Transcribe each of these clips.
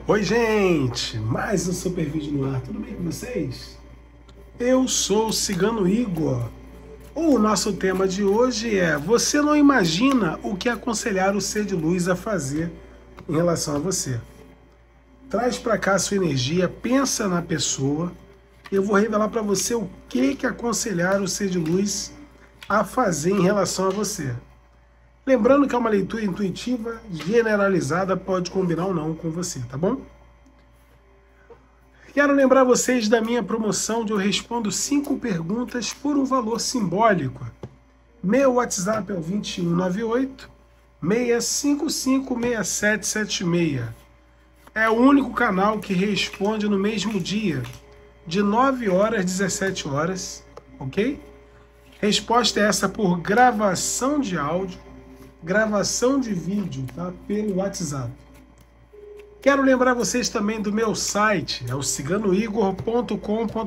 Oi, gente! Mais um super vídeo no ar. Tudo bem com vocês? Eu sou o Cigano Igor. O nosso tema de hoje é: você não imagina o que aconselhar o ser de luz a fazer em relação a você. Traz para cá a sua energia, pensa na pessoa. Eu vou revelar para você o que aconselhar o ser de luz a fazer em relação a você. Lembrando que é uma leitura intuitiva, generalizada, pode combinar ou não com você, tá bom? Quero lembrar vocês da minha promoção onde eu respondo 5 perguntas por um valor simbólico. Meu WhatsApp é o 2198 655 6776. É o único canal que responde no mesmo dia, de 9 horas às 17 horas, ok? Resposta é essa por gravação de áudio, gravação de vídeo, tá? Pelo WhatsApp. Quero lembrar vocês também do meu site, é o ciganoigor.com.br.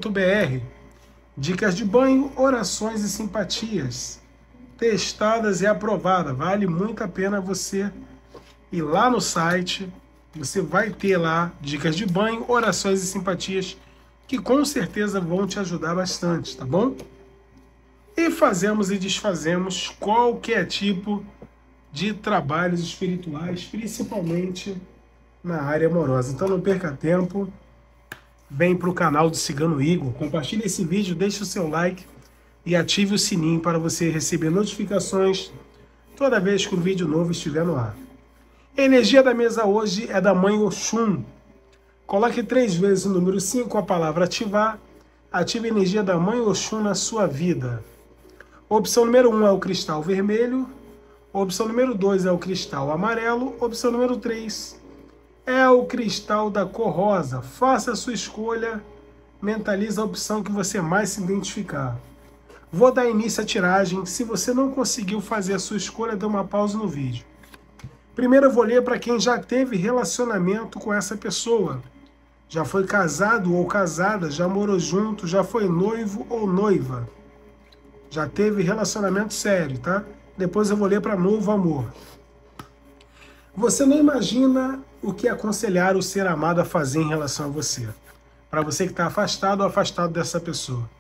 Dicas de banho, orações e simpatias, testadas e aprovadas. Vale muito a pena você ir lá no site, você vai ter lá dicas de banho, orações e simpatias, que com certeza vão te ajudar bastante, tá bom? E fazemos e desfazemos qualquer tipo de trabalhos espirituais, principalmente na área amorosa. Então não perca tempo, vem para o canal do Cigano Igor, compartilhe esse vídeo, deixe o seu like e ative o sininho para você receber notificações toda vez que um vídeo novo estiver no ar. A energia da mesa hoje é da Mãe Oxum. Coloque 3 vezes o número 5 com a palavra ativar. Ative a energia da Mãe Oxum na sua vida. Opção número 1 é o cristal vermelho. Opção número 2 é o cristal amarelo. Opção número 3 é o cristal da cor rosa. Faça a sua escolha, mentalize a opção que você mais se identificar. Vou dar início à tiragem. Se você não conseguiu fazer a sua escolha, dê uma pausa no vídeo. Primeiro eu vou ler para quem já teve relacionamento com essa pessoa. Já foi casado ou casada, já morou junto, já foi noivo ou noiva. Já teve relacionamento sério, tá? Depois eu vou ler para novo amor. Você não imagina o que aconselhar o ser amado a fazer em relação a você. Para você que está afastado ou afastado dessa pessoa.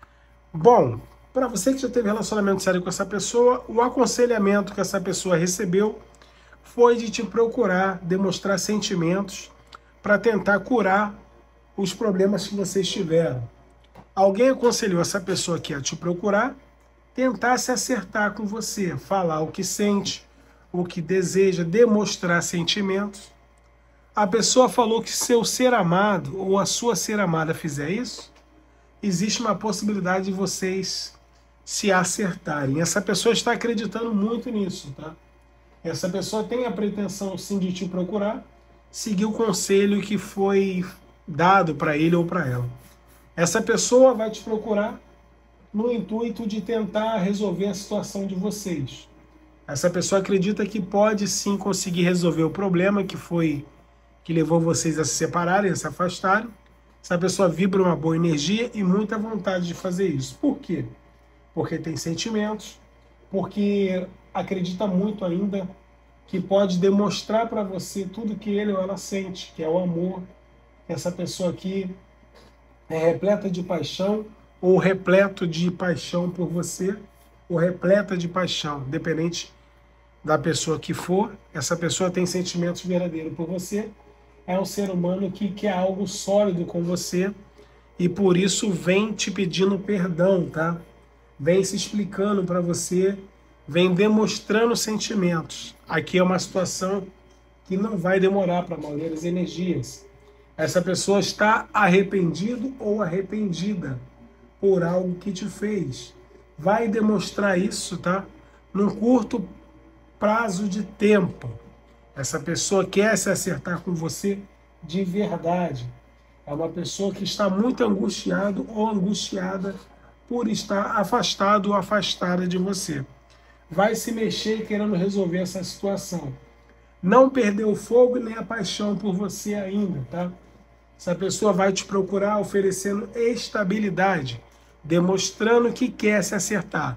Bom, para você que já teve relacionamento sério com essa pessoa, o aconselhamento que essa pessoa recebeu foi de te procurar, demonstrar sentimentos para tentar curar os problemas que vocês tiveram. Alguém aconselhou essa pessoa aqui a te procurar, tentar se acertar com você, falar o que sente, o que deseja, demonstrar sentimentos. A pessoa falou que se o ser amado ou a sua ser amada fizer isso, existe uma possibilidade de vocês se acertarem. Essa pessoa está acreditando muito nisso, tá? Essa pessoa tem a pretensão sim de te procurar, seguir o conselho que foi dado para ele ou para ela. Essa pessoa vai te procurar no intuito de tentar resolver a situação de vocês. Essa pessoa acredita que pode sim conseguir resolver o problema que levou vocês a se separarem, a se afastarem. Essa pessoa vibra uma boa energia e muita vontade de fazer isso. Por quê? Porque tem sentimentos, porque acredita muito ainda que pode demonstrar para você tudo que ele ou ela sente, que é o amor. Essa pessoa aqui é repleta de paixão, ou repleto de paixão por você, ou repleta de paixão, independente da pessoa que for. Essa pessoa tem sentimentos verdadeiros por você, é um ser humano que quer algo sólido com você e por isso vem te pedindo perdão, tá? Vem se explicando para você, vem demonstrando sentimentos. Aqui é uma situação que não vai demorar para a maioria das energias. Essa pessoa está arrependido ou arrependida por algo que te fez. Vai demonstrar isso, tá? Num curto prazo de tempo. Essa pessoa quer se acertar com você de verdade. É uma pessoa que está muito angustiado ou angustiada por estar afastado ou afastada de você. Vai se mexer querendo resolver essa situação. Não perdeu o fogo nem a paixão por você ainda, tá? Essa pessoa vai te procurar oferecendo estabilidade, demonstrando que quer se acertar.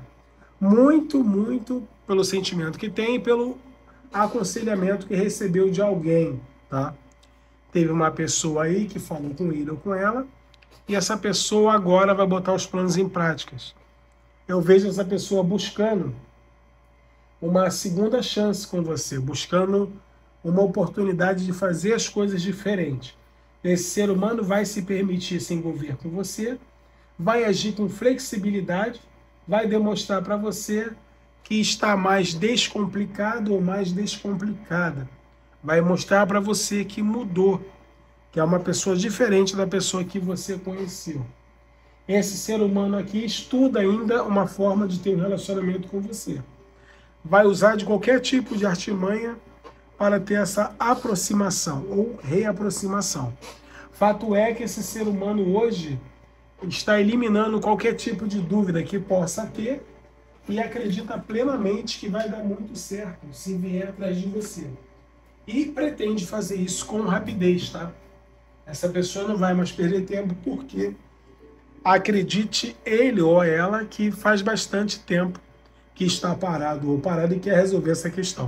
Muito pelo sentimento que tem e pelo aconselhamento que recebeu de alguém, tá? teve uma pessoa aí que falou com ele ou com ela, e essa pessoa agora vai botar os planos em práticas. Eu vejo essa pessoa buscando uma segunda chance com você, buscando uma oportunidade de fazer as coisas diferentes. Esse ser humano vai se permitir se envolver com você, vai agir com flexibilidade, vai demonstrar para você que está mais descomplicado ou mais descomplicada. Vai mostrar para você que mudou, que é uma pessoa diferente da pessoa que você conheceu. Esse ser humano aqui estuda ainda uma forma de ter um relacionamento com você. Vai usar de qualquer tipo de artimanha para ter essa aproximação ou reaproximação. Fato é que esse ser humano hoje está eliminando qualquer tipo de dúvida que possa ter e acredita plenamente que vai dar muito certo se vier atrás de você. E pretende fazer isso com rapidez, tá? Essa pessoa não vai mais perder tempo porque acredite ele ou ela que faz bastante tempo que está parado ou parado e quer resolver essa questão.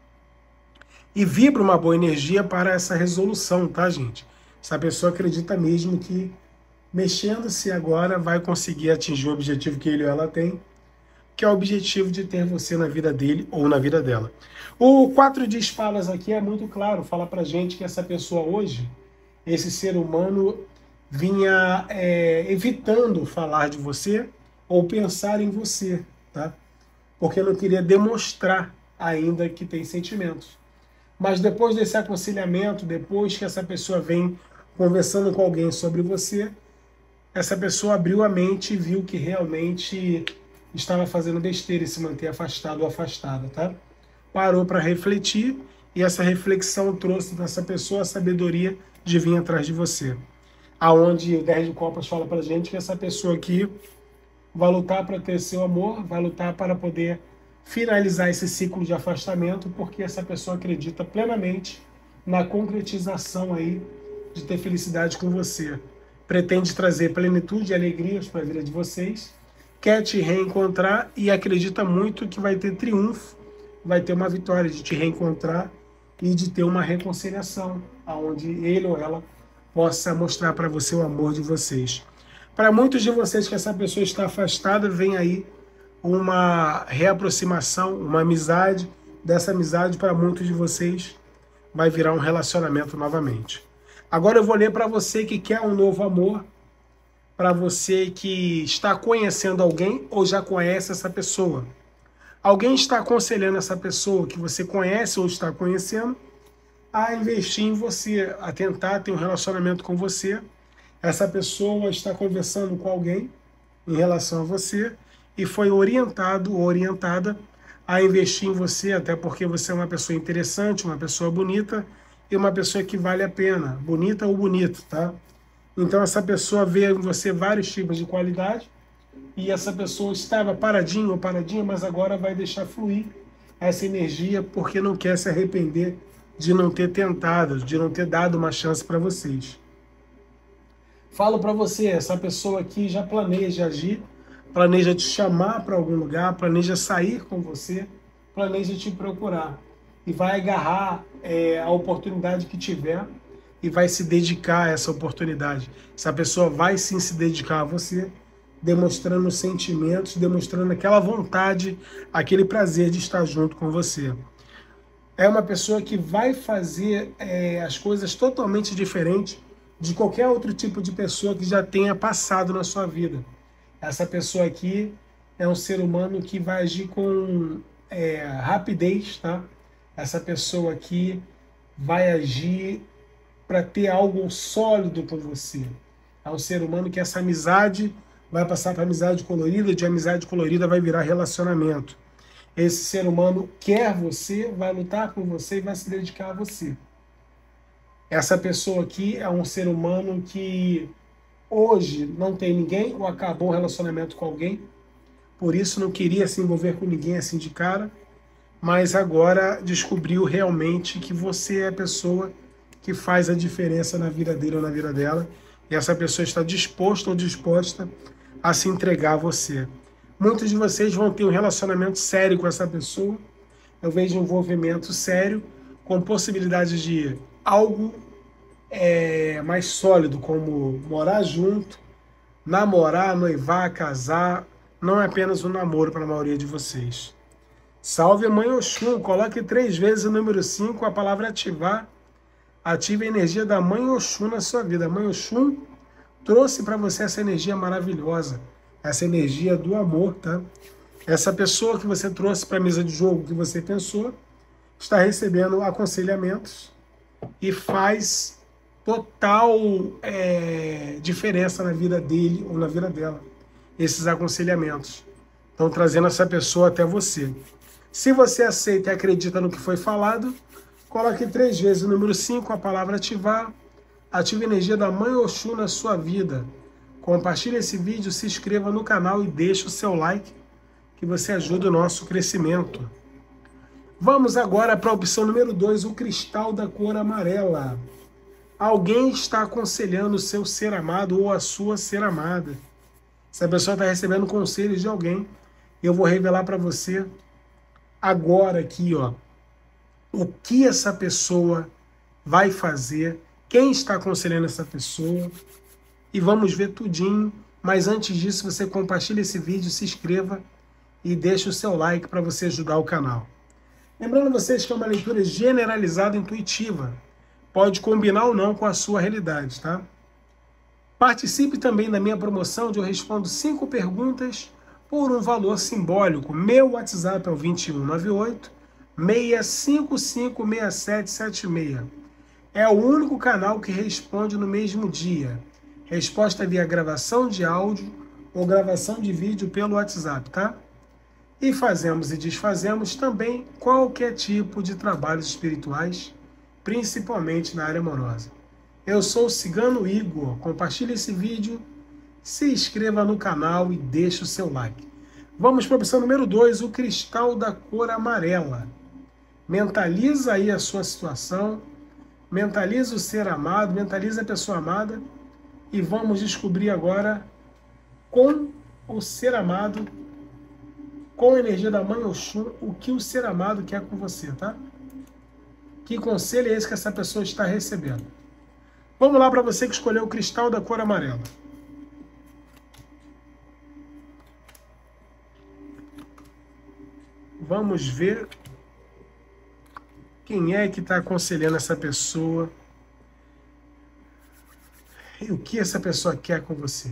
E vibra uma boa energia para essa resolução, tá, gente? Essa pessoa acredita mesmo que mexendo-se agora vai conseguir atingir o objetivo que ele ou ela tem, que é o objetivo de ter você na vida dele ou na vida dela. O 4 de espadas aqui é muito claro, fala pra gente que essa pessoa hoje, esse ser humano, vinha evitando falar de você ou pensar em você, tá? Porque não queria demonstrar ainda que tem sentimentos. Mas depois desse aconselhamento, depois que essa pessoa vem conversando com alguém sobre você, essa pessoa abriu a mente e viu que realmente estava fazendo besteira e se manter afastado ou afastada, tá? Parou para refletir e essa reflexão trouxe nessa pessoa a sabedoria de vir atrás de você. Aonde o 10 de copas fala pra gente que essa pessoa aqui vai lutar para ter seu amor, vai lutar para poder finalizar esse ciclo de afastamento, porque essa pessoa acredita plenamente na concretização aí de ter felicidade com você. Pretende trazer plenitude e alegrias para a vida de vocês, quer te reencontrar e acredita muito que vai ter triunfo, vai ter uma vitória de te reencontrar e de ter uma reconciliação, onde ele ou ela possa mostrar para você o amor de vocês. Para muitos de vocês que essa pessoa está afastada, vem aí uma reaproximação, uma amizade. Dessa amizade, para muitos de vocês, vai virar um relacionamento novamente. Agora eu vou ler para você que quer um novo amor, para você que está conhecendo alguém ou já conhece essa pessoa. Alguém está aconselhando essa pessoa que você conhece ou está conhecendo a investir em você, a tentar ter um relacionamento com você. Essa pessoa está conversando com alguém em relação a você e foi orientado ou orientada a investir em você, até porque você é uma pessoa interessante, uma pessoa bonita e uma pessoa que vale a pena, bonita ou bonito, tá? Então essa pessoa vê em você vários tipos de qualidade e essa pessoa estava paradinho ou paradinha, mas agora vai deixar fluir essa energia porque não quer se arrepender de não ter tentado, de não ter dado uma chance para vocês. Falo para você, essa pessoa aqui já planeja agir, planeja te chamar para algum lugar, planeja sair com você, planeja te procurar. E vai agarrar a oportunidade que tiver e vai se dedicar a essa oportunidade. Essa pessoa vai sim se dedicar a você, demonstrando sentimentos, demonstrando aquela vontade, aquele prazer de estar junto com você. É uma pessoa que vai fazer as coisas totalmente diferentes de qualquer outro tipo de pessoa que já tenha passado na sua vida. Essa pessoa aqui é um ser humano que vai agir com rapidez, tá? Essa pessoa aqui vai agir para ter algo sólido com você. É um ser humano que essa amizade vai passar para amizade colorida, de amizade colorida vai virar relacionamento. Esse ser humano quer você, vai lutar com você e vai se dedicar a você. Essa pessoa aqui é um ser humano que hoje não tem ninguém ou acabou o relacionamento com alguém, por isso não queria se envolver com ninguém assim de cara, mas agora descobriu realmente que você é a pessoa que faz a diferença na vida dele ou na vida dela, e essa pessoa está disposta ou disposta a se entregar a você. Muitos de vocês vão ter um relacionamento sério com essa pessoa, eu vejo um envolvimento sério, com possibilidade de algo mais sólido, como morar junto, namorar, noivar, casar. Não é apenas um namoro para a maioria de vocês. Salve a Mãe Oxum, coloque 3 vezes o número 5, a palavra ativar. Ative a energia da Mãe Oxum na sua vida. A Mãe Oxum trouxe para você essa energia maravilhosa, essa energia do amor, tá? Essa pessoa que você trouxe para a mesa de jogo, que você pensou, está recebendo aconselhamentos e faz total diferença na vida dele ou na vida dela. Esses aconselhamentos estão trazendo essa pessoa até você. Se você aceita e acredita no que foi falado, coloque 3 vezes o número 5, a palavra ativar. Ative a energia da Mãe Oxum na sua vida. Compartilhe esse vídeo, se inscreva no canal e deixe o seu like, que você ajuda o nosso crescimento. Vamos agora para a opção número 2, o cristal da cor amarela. Alguém está aconselhando o seu ser amado ou a sua ser amada. Essa pessoa está recebendo conselhos de alguém. Eu vou revelar para você agora aqui, ó, o que essa pessoa vai fazer, quem está aconselhando essa pessoa, e vamos ver tudinho. Mas antes disso, você compartilha esse vídeo, se inscreva e deixe o seu like para você ajudar o canal. Lembrando vocês que é uma leitura generalizada intuitiva. Pode combinar ou não com a sua realidade, tá? Participe também da minha promoção, onde eu respondo 5 perguntas por um valor simbólico. Meu WhatsApp é o 2198 655 6776. É o único canal que responde no mesmo dia. Resposta via gravação de áudio ou gravação de vídeo pelo WhatsApp, tá? E fazemos e desfazemos também qualquer tipo de trabalhos espirituais, principalmente na área amorosa. Eu sou o Cigano Igor. Compartilhe esse vídeo, se inscreva no canal e deixe o seu like. Vamos para a opção número 2, o cristal da cor amarela. Mentaliza aí a sua situação, mentaliza o ser amado, mentaliza a pessoa amada e vamos descobrir agora com o ser amado, com a energia da Mãe Oxum, o que o ser amado quer com você, tá? Que conselho é esse que essa pessoa está recebendo? Vamos lá para você que escolheu o cristal da cor amarela. Vamos ver quem é que está aconselhando essa pessoa e o que essa pessoa quer com você.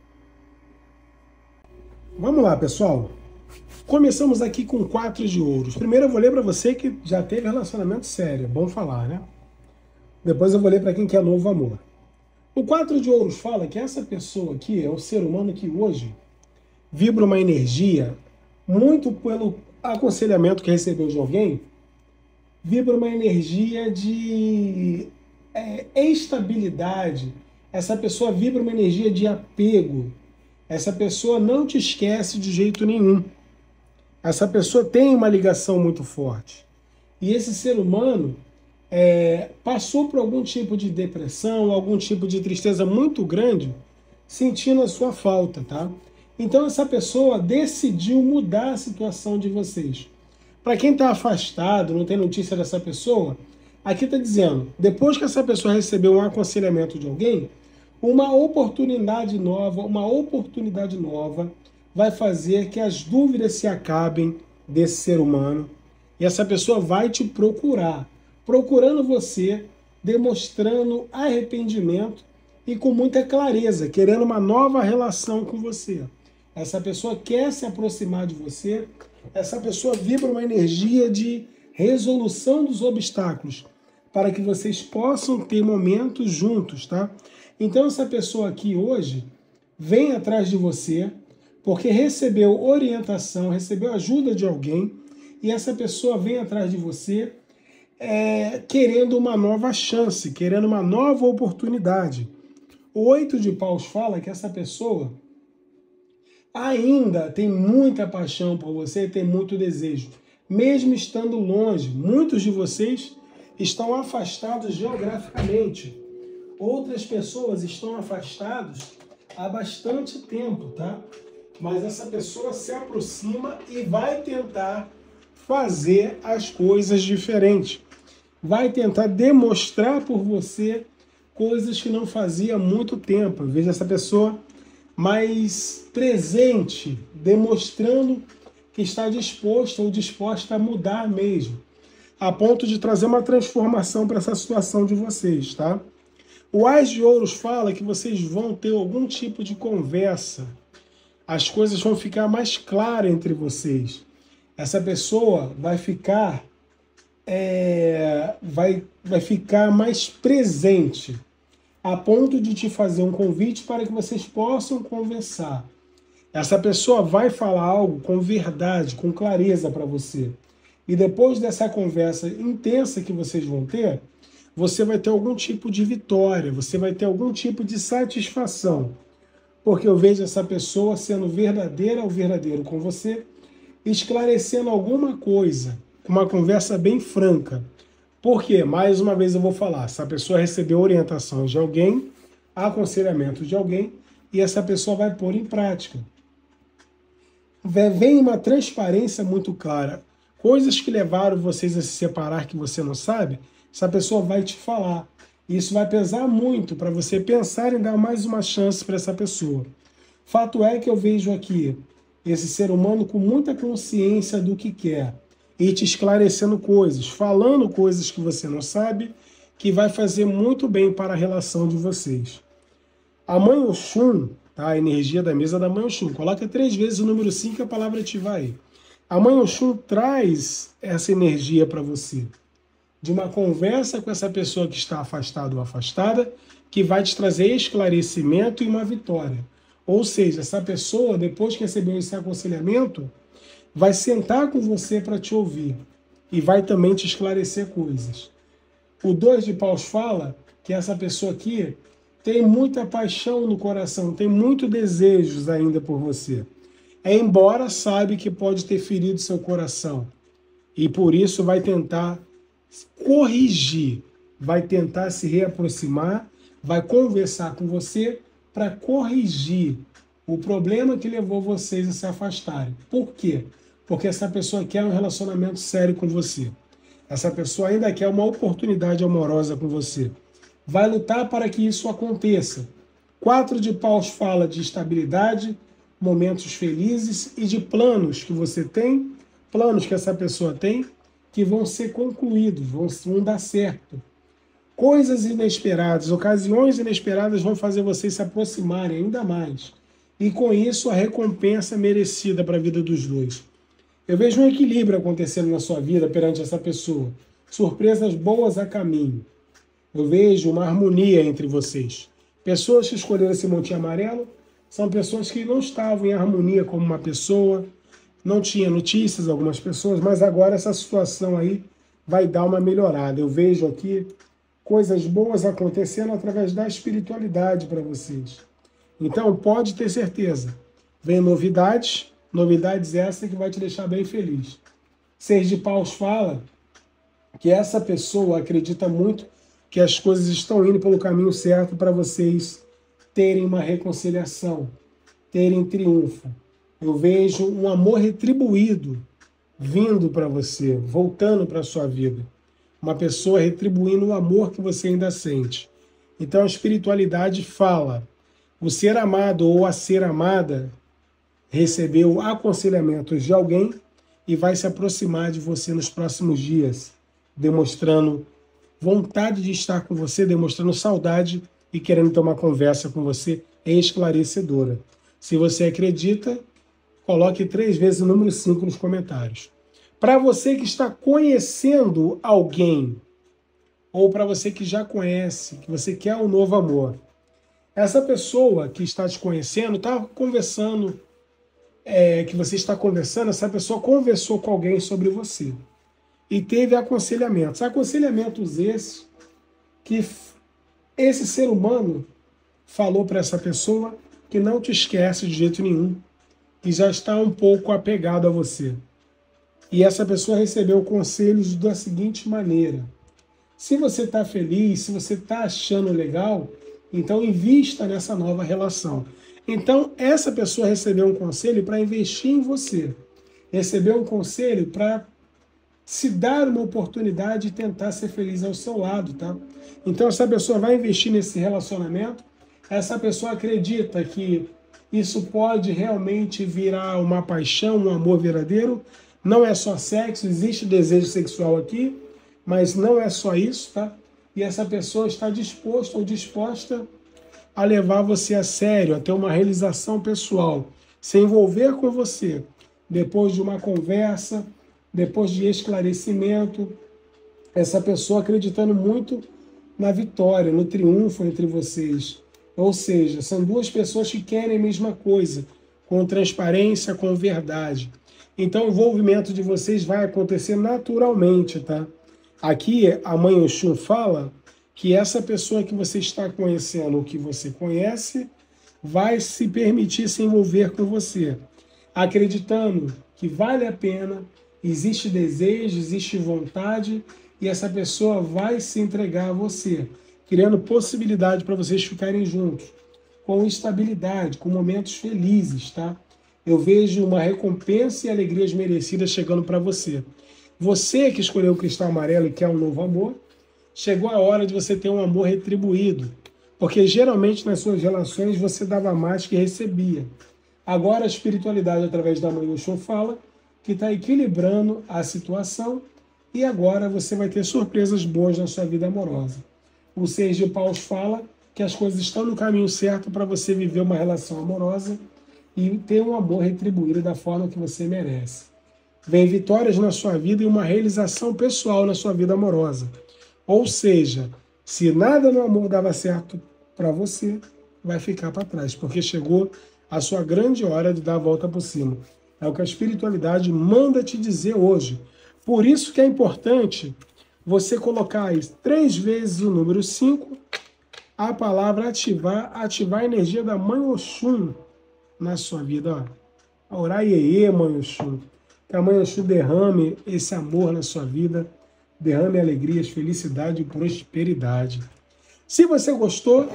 Vamos lá, pessoal. Começamos aqui com 4 de ouros. Primeiro eu vou ler para você que já teve relacionamento sério. É bom falar, né? Depois eu vou ler para quem quer novo amor. O 4 de ouros fala que essa pessoa aqui é um ser humano que hoje vibra uma energia, muito pelo aconselhamento que recebeu de alguém, vibra uma energia de estabilidade. Essa pessoa vibra uma energia de apego. Essa pessoa não te esquece de jeito nenhum. Essa pessoa tem uma ligação muito forte. E esse ser humano passou por algum tipo de depressão, algum tipo de tristeza muito grande, sentindo a sua falta, tá? Então essa pessoa decidiu mudar a situação de vocês. Para quem está afastado, não tem notícia dessa pessoa, aqui está dizendo, depois que essa pessoa recebeu um aconselhamento de alguém, uma oportunidade nova vai fazer que as dúvidas se acabem desse ser humano. E essa pessoa vai te procurar, procurando você, demonstrando arrependimento e com muita clareza, querendo uma nova relação com você. Essa pessoa quer se aproximar de você, essa pessoa vibra uma energia de resolução dos obstáculos, para que vocês possam ter momentos juntos, tá? Então essa pessoa aqui hoje vem atrás de você, porque recebeu orientação, recebeu ajuda de alguém, e essa pessoa vem atrás de você querendo uma nova chance, querendo uma nova oportunidade. O 8 de paus fala que essa pessoa ainda tem muita paixão por você, tem muito desejo. Mesmo estando longe, muitos de vocês estão afastados geograficamente. Outras pessoas estão afastadas há bastante tempo, tá? Mas essa pessoa se aproxima e vai tentar fazer as coisas diferentes. Vai tentar demonstrar por você coisas que não fazia há muito tempo. Eu vejo essa pessoa mais presente, demonstrando que está disposto ou disposta a mudar mesmo, a ponto de trazer uma transformação para essa situação de vocês, tá? O Ás de Ouros fala que vocês vão ter algum tipo de conversa, as coisas vão ficar mais claras entre vocês. Essa pessoa vai ficar vai ficar mais presente, a ponto de te fazer um convite para que vocês possam conversar. Essa pessoa vai falar algo com verdade, com clareza para você. E depois dessa conversa intensa que vocês vão ter, você vai ter algum tipo de vitória, você vai ter algum tipo de satisfação. Porque eu vejo essa pessoa sendo verdadeira ou verdadeiro com você, esclarecendo alguma coisa, com uma conversa bem franca. Porque, mais uma vez eu vou falar, essa pessoa recebeu orientação de alguém, aconselhamento de alguém, e essa pessoa vai pôr em prática. Vem uma transparência muito clara. Coisas que levaram vocês a se separar que você não sabe, essa pessoa vai te falar. Isso vai pesar muito para você pensar em dar mais uma chance para essa pessoa. Fato é que eu vejo aqui esse ser humano com muita consciência do que quer e te esclarecendo coisas, falando coisas que você não sabe, que vai fazer muito bem para a relação de vocês. A Mãe Oxum, tá? A energia da mesa da Mãe Oxum. Coloca 3 vezes o número 5 e a palavra ativar aí. A Mãe Oxum traz essa energia para você, de uma conversa com essa pessoa que está afastada ou afastada, que vai te trazer esclarecimento e uma vitória. Ou seja, essa pessoa, depois que recebeu esse aconselhamento, vai sentar com você para te ouvir e vai também te esclarecer coisas. O 2 de Paus fala que essa pessoa aqui tem muita paixão no coração, tem muitos desejos ainda por você. Embora sabe que pode ter ferido seu coração. E por isso vai tentar corrigir, vai tentar se reaproximar, vai conversar com você para corrigir o problema que levou vocês a se afastarem. Por quê? Porque essa pessoa quer um relacionamento sério com você. Essa pessoa ainda quer uma oportunidade amorosa com você. Vai lutar para que isso aconteça. 4 de Paus fala de estabilidade, momentos felizes e de planos que você tem, planos que essa pessoa tem, que vão ser concluídos, vão dar certo. Coisas inesperadas, ocasiões inesperadas vão fazer vocês se aproximarem ainda mais. E com isso a recompensa merecida para a vida dos dois. Eu vejo um equilíbrio acontecendo na sua vida perante essa pessoa. Surpresas boas a caminho. Eu vejo uma harmonia entre vocês. Pessoas que escolheram esse montinho amarelo são pessoas que não estavam em harmonia como uma pessoa, não tinha notícias, algumas pessoas, mas agora essa situação aí vai dar uma melhorada. Eu vejo aqui coisas boas acontecendo através da espiritualidade para vocês. Então pode ter certeza, vem novidades essas que vai te deixar bem feliz. 6 de Paus fala que essa pessoa acredita muito que as coisas estão indo pelo caminho certo para vocês terem uma reconciliação, terem triunfo. Eu vejo um amor retribuído vindo para você, voltando para a sua vida. Uma pessoa retribuindo o amor que você ainda sente. Então a espiritualidade fala, o ser amado ou a ser amada recebeu aconselhamentos de alguém e vai se aproximar de você nos próximos dias, demonstrando vontade de estar com você, demonstrando saudade e querendo ter uma conversa com você esclarecedora. Se você acredita, coloque 3 vezes o número 5 nos comentários. Para você que está conhecendo alguém, ou para você que já conhece, que você quer um novo amor, essa pessoa que está te conhecendo, está conversando, que você está conversando, essa pessoa conversou com alguém sobre você e teve aconselhamentos. Aconselhamentos esses que esse ser humano falou para essa pessoa que não te esquece de jeito nenhum, que já está um pouco apegado a você. E essa pessoa recebeu conselhos da seguinte maneira: se você está feliz, se você está achando legal, então invista nessa nova relação. Então essa pessoa recebeu um conselho para investir em você. Recebeu um conselho para se dar uma oportunidade e tentar ser feliz ao seu lado, tá? Então essa pessoa vai investir nesse relacionamento, essa pessoa acredita que isso pode realmente virar uma paixão, um amor verdadeiro. Não é só sexo, existe desejo sexual aqui, mas não é só isso, tá? E essa pessoa está disposta ou disposta a levar você a sério, a ter uma realização pessoal, se envolver com você depois de uma conversa, depois de esclarecimento, essa pessoa acreditando muito na vitória, no triunfo entre vocês. Ou seja, são duas pessoas que querem a mesma coisa, com transparência, com verdade. Então o envolvimento de vocês vai acontecer naturalmente, tá? Aqui a Mãe Oxum fala que essa pessoa que você está conhecendo, ou que você conhece, vai se permitir se envolver com você, acreditando que vale a pena, existe desejo, existe vontade, e essa pessoa vai se entregar a você, criando possibilidade para vocês ficarem juntos, com estabilidade, com momentos felizes, tá? Eu vejo uma recompensa e alegrias merecidas chegando para você. Você que escolheu o cristal amarelo e quer um novo amor, chegou a hora de você ter um amor retribuído, porque geralmente nas suas relações você dava mais que recebia. Agora a espiritualidade, através da Mãe Oxum, fala que está equilibrando a situação e agora você vai ter surpresas boas na sua vida amorosa. O Seis de Paus fala que as coisas estão no caminho certo para você viver uma relação amorosa e ter um amor retribuído da forma que você merece. Vem vitórias na sua vida e uma realização pessoal na sua vida amorosa. Ou seja, se nada no amor dava certo para você, vai ficar para trás, porque chegou a sua grande hora de dar a volta por cima. É o que a espiritualidade manda te dizer hoje. Por isso que é importante você colocar aí 3 vezes o número 5, a palavra ativar a energia da Mãe Oxum na sua vida. Ó. Orar iê, Mãe Oxum. Que a Mãe Oxum derrame esse amor na sua vida, derrame alegrias, felicidade e prosperidade. Se você gostou,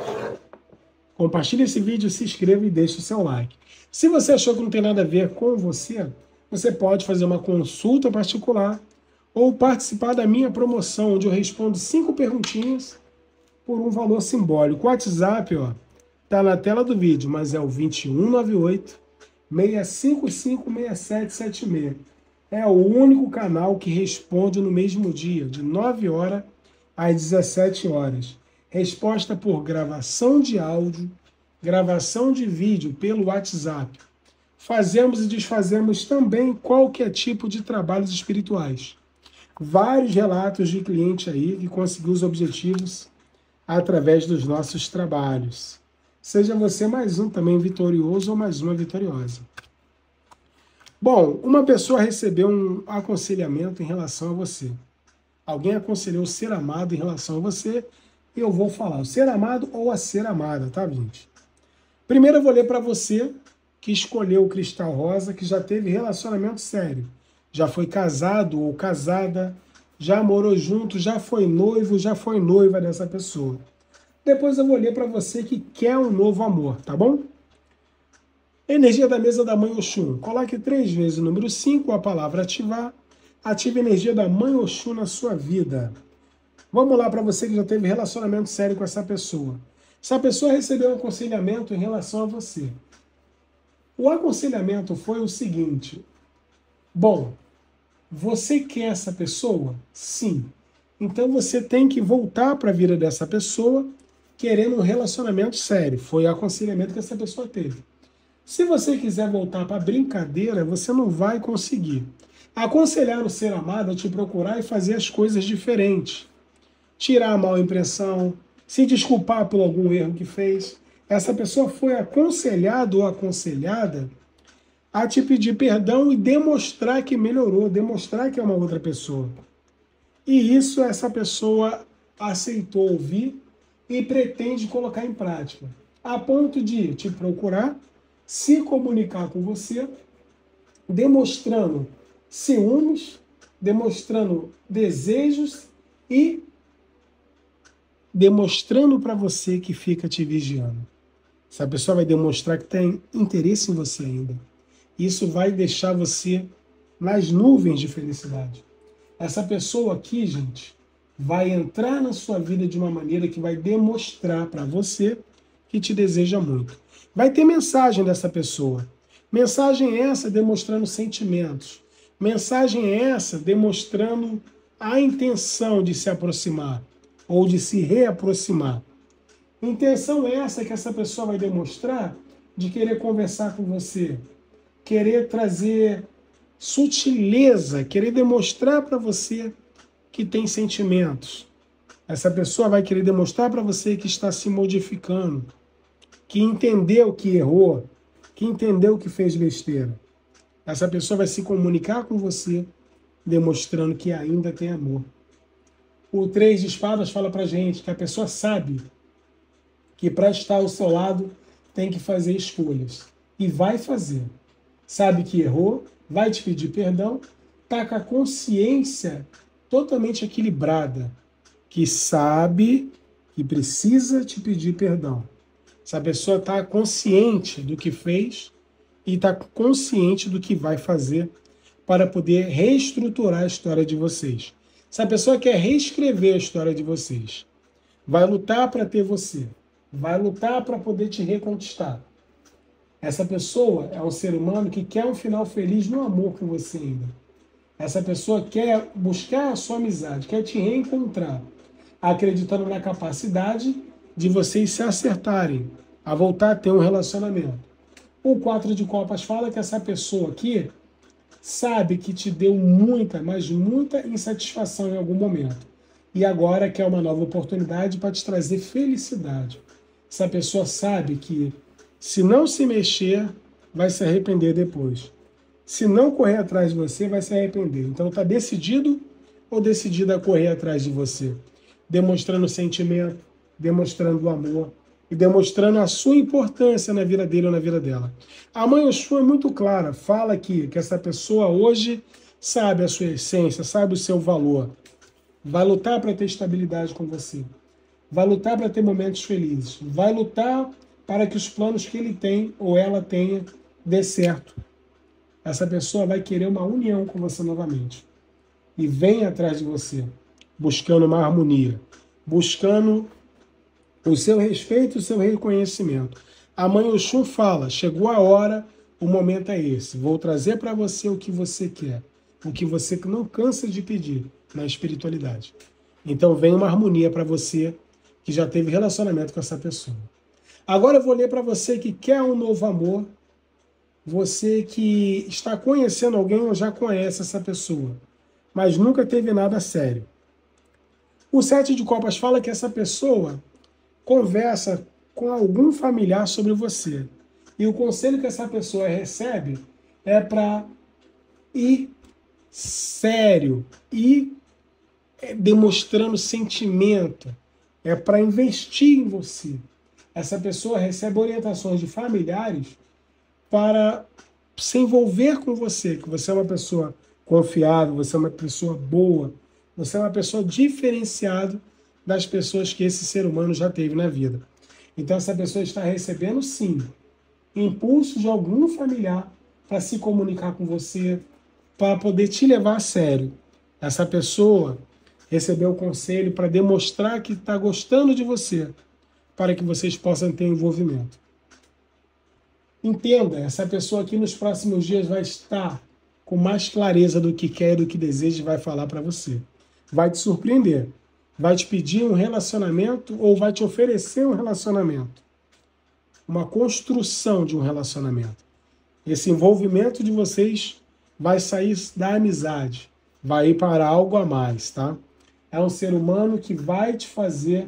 compartilhe esse vídeo, se inscreva e deixe o seu like. Se você achou que não tem nada a ver com você, você pode fazer uma consulta particular ou participar da minha promoção, onde eu respondo 5 perguntinhas por um valor simbólico. O WhatsApp, ó, tá na tela do vídeo, mas é o 2198 655 6776. É o único canal que responde no mesmo dia, de 9 horas às 17 horas. Resposta por gravação de áudio, gravação de vídeo pelo WhatsApp. Fazemos e desfazemos também qualquer tipo de trabalhos espirituais. Vários relatos de cliente aí que conseguiu os objetivos através dos nossos trabalhos. Seja você mais um também vitorioso ou mais uma vitoriosa. Bom, uma pessoa recebeu um aconselhamento em relação a você. Alguém aconselhou o ser amado em relação a você, e eu vou falar o ser amado ou a ser amada, tá, gente? Primeiro eu vou ler para você que escolheu o cristal rosa, que já teve relacionamento sério. Já foi casado ou casada, já morou junto, já foi noivo, já foi noiva dessa pessoa. Depois eu vou ler para você que quer um novo amor, tá bom? Energia da mesa da Mãe Oxum. Coloque 3 vezes o número 5, a palavra ativar. Ative a energia da Mãe Oxum na sua vida. Vamos lá para você que já teve relacionamento sério com essa pessoa. Essa pessoa recebeu um aconselhamento em relação a você. O aconselhamento foi o seguinte. Bom, você quer essa pessoa? Sim. Então você tem que voltar para a vida dessa pessoa querendo um relacionamento sério. Foi o aconselhamento que essa pessoa teve. Se você quiser voltar para a brincadeira, você não vai conseguir. Aconselhar o ser amado a te procurar e fazer as coisas diferentes. Tirar a má impressão, se desculpar por algum erro que fez. Essa pessoa foi aconselhada ou aconselhada a te pedir perdão e demonstrar que melhorou, demonstrar que é uma outra pessoa. E isso essa pessoa aceitou ouvir e pretende colocar em prática, a ponto de te procurar, se comunicar com você, demonstrando ciúmes, demonstrando desejos e demonstrando para você que fica te vigiando. Essa pessoa vai demonstrar que tem interesse em você ainda. Isso vai deixar você nas nuvens de felicidade. Essa pessoa aqui, gente, vai entrar na sua vida de uma maneira que vai demonstrar para você que te deseja muito. Vai ter mensagem dessa pessoa. Mensagem essa demonstrando sentimentos. Mensagem essa demonstrando a intenção de se aproximar ou de se reaproximar. Intenção essa que essa pessoa vai demonstrar de querer conversar com você, querer trazer sutileza, querer demonstrar para você que tem sentimentos. Essa pessoa vai querer demonstrar para você que está se modificando, que entendeu que errou, que entendeu que fez besteira. Essa pessoa vai se comunicar com você, demonstrando que ainda tem amor. O 3 de espadas fala pra gente que a pessoa sabe que para estar ao seu lado tem que fazer escolhas. E vai fazer. Sabe que errou, vai te pedir perdão, tá com a consciência totalmente equilibrada, que sabe que precisa te pedir perdão. Essa pessoa está consciente do que fez e está consciente do que vai fazer para poder reestruturar a história de vocês. Essa pessoa quer reescrever a história de vocês. Vai lutar para ter você. Vai lutar para poder te reconquistar. Essa pessoa é um ser humano que quer um final feliz no amor com você ainda. Essa pessoa quer buscar a sua amizade, quer te reencontrar, acreditando na capacidade de vocês se acertarem, a voltar a ter um relacionamento. O 4 de copas fala que essa pessoa aqui sabe que te deu muita, mas muita insatisfação em algum momento. E agora quer uma nova oportunidade para te trazer felicidade. Essa pessoa sabe que se não se mexer, vai se arrepender depois. Se não correr atrás de você, vai se arrepender. Então está decidido ou decidida a correr atrás de você? Demonstrando sentimento, demonstrando amor e demonstrando a sua importância na vida dele ou na vida dela. A mãe Oxum é muito clara, fala aqui que essa pessoa hoje sabe a sua essência, sabe o seu valor. Vai lutar para ter estabilidade com você. Vai lutar para ter momentos felizes. Vai lutar para que os planos que ele tem ou ela tenha dê certo. Essa pessoa vai querer uma união com você novamente. E vem atrás de você, buscando uma harmonia, buscando o seu respeito e o seu reconhecimento. A mãe Oxum fala, chegou a hora, o momento é esse. Vou trazer para você o que você quer, o que você não cansa de pedir na espiritualidade. Então vem uma harmonia para você que já teve relacionamento com essa pessoa. Agora eu vou ler para você que quer um novo amor, você que está conhecendo alguém ou já conhece essa pessoa, mas nunca teve nada sério. O 7 de copas fala que essa pessoa conversa com algum familiar sobre você. E o conselho que essa pessoa recebe é para ir sério, ir demonstrando sentimento, é para investir em você. Essa pessoa recebe orientações de familiares para se envolver com você, que você é uma pessoa confiável, você é uma pessoa boa, você é uma pessoa diferenciada das pessoas que esse ser humano já teve na vida. Então essa pessoa está recebendo, sim, impulso de algum familiar para se comunicar com você, para poder te levar a sério. Essa pessoa recebeu o conselho para demonstrar que está gostando de você, para que vocês possam ter envolvimento. Entenda, essa pessoa aqui nos próximos dias vai estar com mais clareza do que quer, do que deseja e vai falar para você. Vai te surpreender. Vai te pedir um relacionamento ou vai te oferecer um relacionamento. Uma construção de um relacionamento. Esse envolvimento de vocês vai sair da amizade. Vai ir para algo a mais, tá? É um ser humano que vai te fazer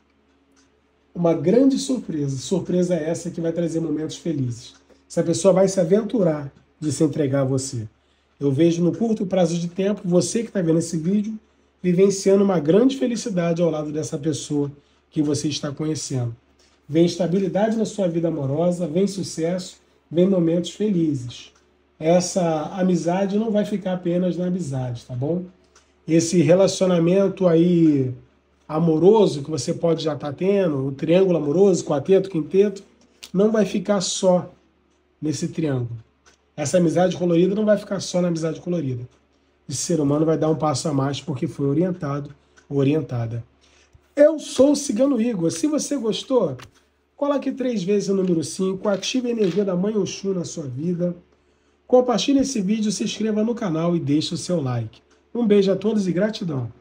uma grande surpresa. Surpresa essa que vai trazer momentos felizes. Essa pessoa vai se aventurar de se entregar a você. Eu vejo no curto prazo de tempo, você que está vendo esse vídeo, vivenciando uma grande felicidade ao lado dessa pessoa que você está conhecendo. Vem estabilidade na sua vida amorosa, vem sucesso, vem momentos felizes. Essa amizade não vai ficar apenas na amizade, tá bom? Esse relacionamento aí amoroso que você pode já estar tendo, o triângulo amoroso, quarteto, quinteto, não vai ficar só nesse triângulo. Essa amizade colorida não vai ficar só na amizade colorida. esse ser humano vai dar um passo a mais porque foi orientado ou orientada. Eu sou o Cigano Igor. Se você gostou, coloque 3 vezes o número 5, ative a energia da Mãe Oxum na sua vida. Compartilhe esse vídeo, se inscreva no canal e deixe o seu like. Um beijo a todos e gratidão.